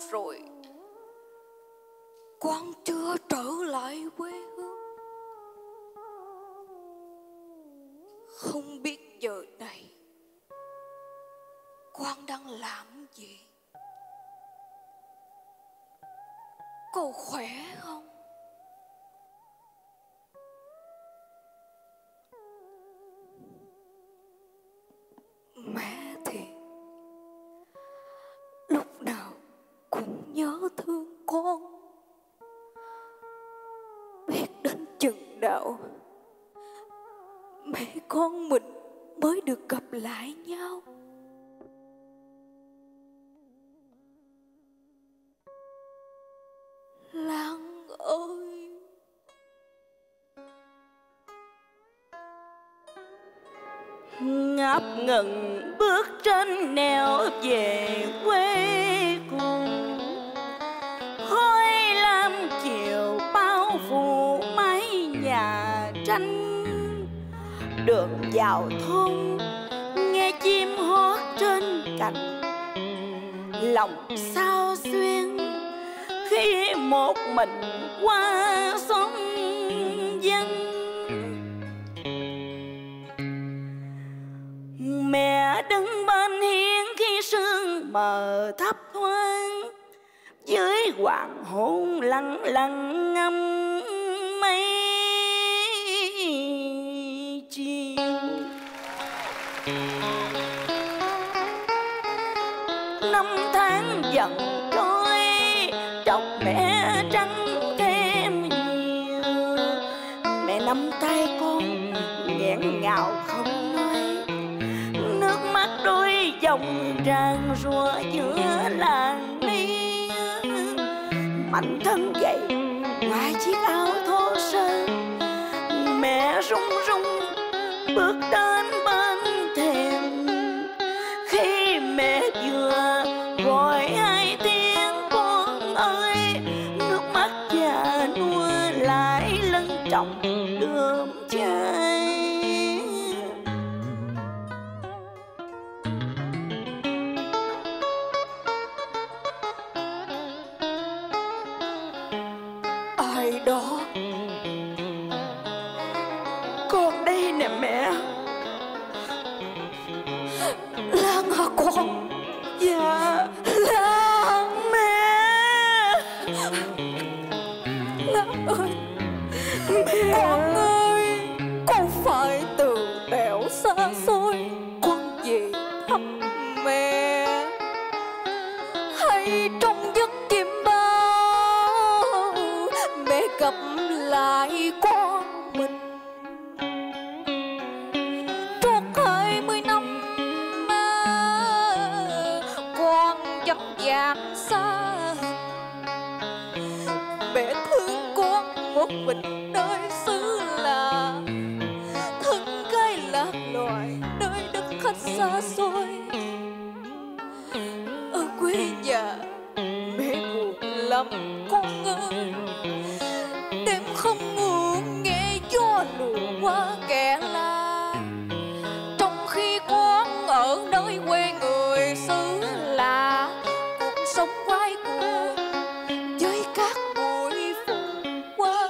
rồi con chưa trở lại quê hương. Không biết giờ này con đang làm gì? Cô khỏe không? Mẹ thì lúc nào cũng nhớ thương con. Biết đến chừng nào mẹ con mình mới được gặp lại nhau. Lan ơi! Ngập ngừng bước trên nẻo về quê cũ, khói lam chiều bao phủ mái nhà tranh. Đường vào thôn nghe chim hót trên cành, lòng sao xuyên khi một mình qua xóm dân. Mẹ đứng bên hiên khi sương mờ thấp thoáng, dưới hoàng hôn lặng lặng ngắm mây chiều. Năm tháng dần trôi, trọc mẹ trắng thêm nhiều. Mẹ nắm tay con nghẹn ngào không nói, nước mắt đôi dòng tràn rùa giữa làng mi. Mạnh thân gầy ngoài chiếc áo thô sơ, mẹ run run bước đến bên thềm. Khi mẹ vừa gọi hai tiếng con ơi, nước mắt già nua lại lưng tròng đượm trái. Ai đó? Con đây nè mẹ. Lan hả con? Dạ Lan! mẹ. Lan ơi! Con ơi! Con phải từ nẻo xa xôi con về thăm mẹ, hay trong giấc chim bao mẹ gặp lại con mình. Suốt 20 năm con vắng vàng xa hình, mẹ thương con một mình nơi xứ lạ, thân gái lạc loài nơi đất khách xa xôi. Ở quê nhà mẹ buồn lắm con ơi, đêm không ngủ nghe gió lùa qua kẻ la, trong khi con ở nơi quê người xứ lạ. Cuộc sống quay cuồng với các bụi phù qua.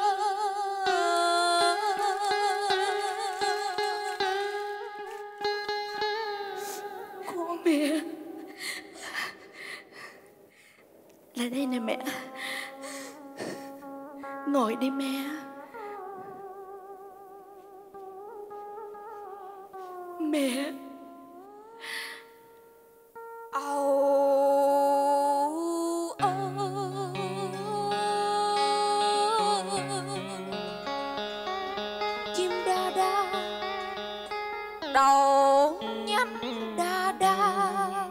Con mẹ. Lại đây nè mẹ. Ngồi đi mẹ. Mẹ. Chim đa đa đầu nhánh đa đa,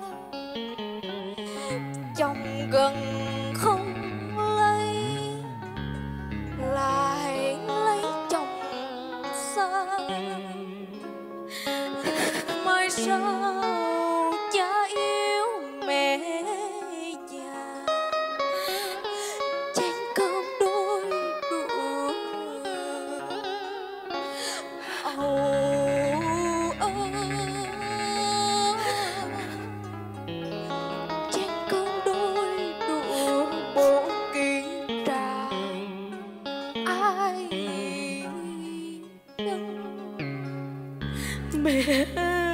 chồng gần không lấy lại lấy chồng xa. Mai sau cha yêu mẹ già, chén cơm đôi đũa. Chén cơm đôi đũa mẹ.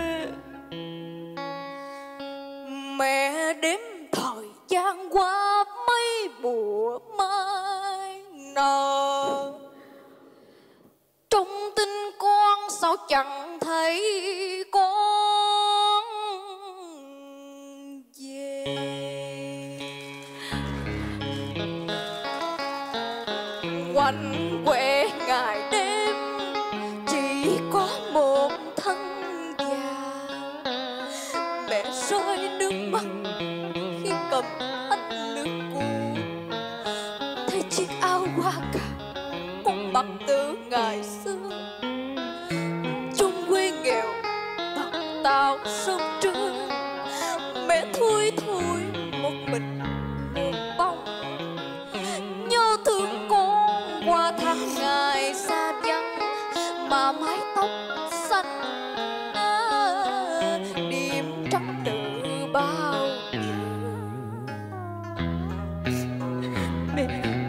Mẹ đếm thời gian qua mấy bùa mai nở, trong tin con sao chẳng thấy con về. Quanh quẹ ngày đêm chỉ có một thân già. Mẹ rơi nước mắt khi cầm ấm nước cũ, thấy chiếc áo hoa cà con mặc từ ngày xưa. Chung quê nghèo tận tao sớm trưa, mẹ thui thui một mình một bóng. Nhớ thương con qua tháng ngày xa vắng, mà mái tóc xanh điểm trắng từ bao giờ. Mẹ.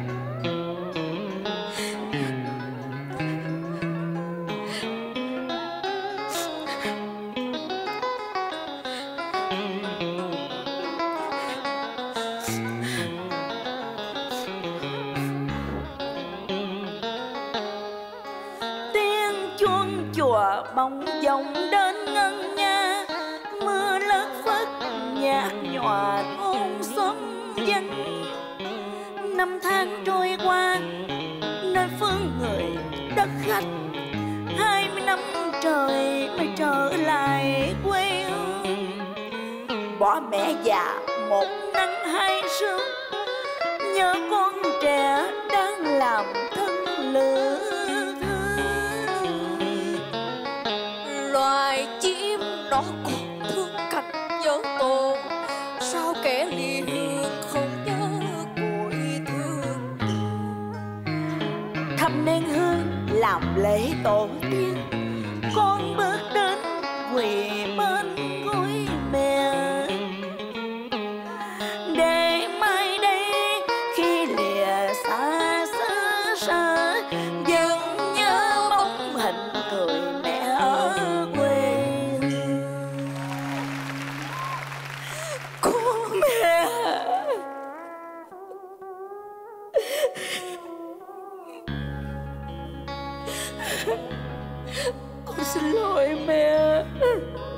Tiếng chuông chùa bóng dòng đến ngân nga, mưa lất phất nhạt nhòa thôn xóm dân. Năm tháng trôi qua nơi phương người đất khách, 20 năm trời mới trở lại quê hương. Bỏ mẹ già một nắng hai sương, nhớ con trẻ đang làm thân lửa thương. Loài chim đó còn thương cảnh nhớ tồn, sao kẻ ly hương không nhớ cội thương. Thắp nén hương làm lễ tổ tiên, con bước đến quỳ bên gối mẹ. Để mai đây khi lìa xa xứ sở, vẫn nhớ bóng hình người mẹ ở quê. Cô mẹ. Con xin lỗi mẹ.